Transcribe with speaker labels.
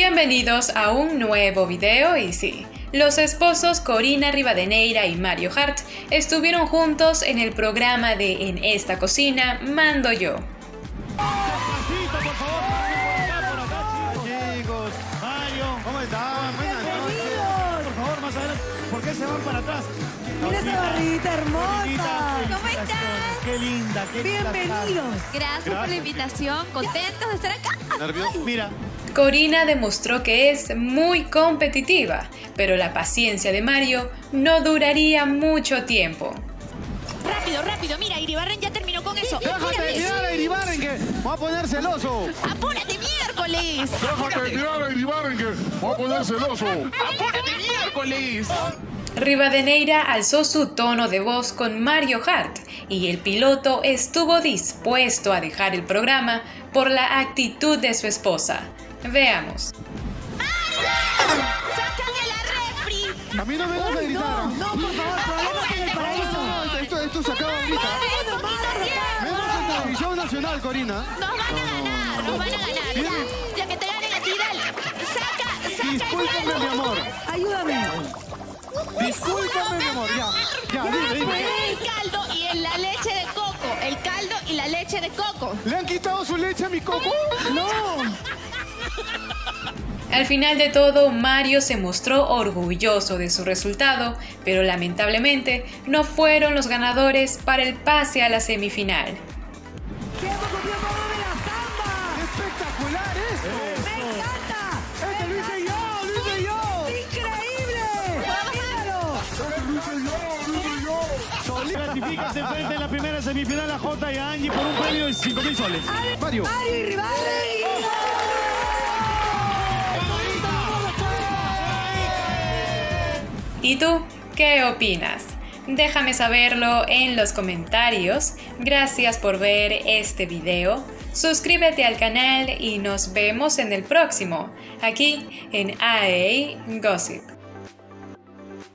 Speaker 1: Bienvenidos a un nuevo video y sí, los esposos Corina Rivadeneira y Mario Hart estuvieron juntos en el programa de En esta cocina mando yo.
Speaker 2: Despacito, por favor, por acá, chicos. Mario, ¿cómo están? Buenas noches. Por favor, más adelante. ¿Por qué se van para atrás?
Speaker 3: Mira esa barriguita hermosa.
Speaker 4: ¿Cómo estás?
Speaker 2: Qué linda, qué linda.
Speaker 3: Bienvenidos.
Speaker 4: Gracias por la invitación. Contentos de estar acá.
Speaker 2: ¿Nervioso? Mira.
Speaker 1: Corina demostró que es muy competitiva, pero la paciencia de Mario no duraría mucho tiempo.
Speaker 4: Rápido, rápido. Mira, Iribarren ya terminó con eso.
Speaker 2: Déjate de mirar a Iribarren que va a poner celoso.
Speaker 4: ¡Apúrate, miércoles!
Speaker 5: Déjate de mirar a Iribarren que va a poner celoso. ¡Apúrate, miércoles!
Speaker 1: Rivadeneira alzó su tono de voz con Mario Hart y el piloto estuvo dispuesto a dejar el programa por la actitud de su esposa. Veamos.
Speaker 4: ¡Sácame la refri!
Speaker 2: A mí no me vas a gritar.
Speaker 3: No, por favor, problemas en el paraíso.
Speaker 2: Esto se acaba ahorita. Menos en televisión nacional, Corina.
Speaker 4: Nos van a ganar, nos van a ganar. Ya que te ganen a ti, dale. Saca
Speaker 2: Discúlpame, mi amor.
Speaker 3: Ayúdame.
Speaker 2: Discúlpame, mi amor. Ya, dime.
Speaker 4: el caldo y en la leche de coco. El caldo y la leche de coco.
Speaker 2: ¿Le han quitado su leche a mi coco?
Speaker 3: No.
Speaker 1: Al final de todo, Mario se mostró orgulloso de su resultado, pero lamentablemente no fueron los ganadores para el pase a la semifinal.
Speaker 3: ¡Qué poco tiempo de la samba!
Speaker 2: ¡Espectacular esto!
Speaker 3: ¡Me encanta!
Speaker 2: ¡Lo hice yo!
Speaker 3: ¡Increíble! ¡Míralo!
Speaker 2: Clasificas enfrente en la primera semifinal a Jota y a Angie por un premio de 5.000 soles. Mario.
Speaker 3: Mario y Rivaldi.
Speaker 1: ¿Y tú qué opinas? Déjame saberlo en los comentarios. Gracias por ver este video. Suscríbete al canal y nos vemos en el próximo, aquí en AEA Gossip.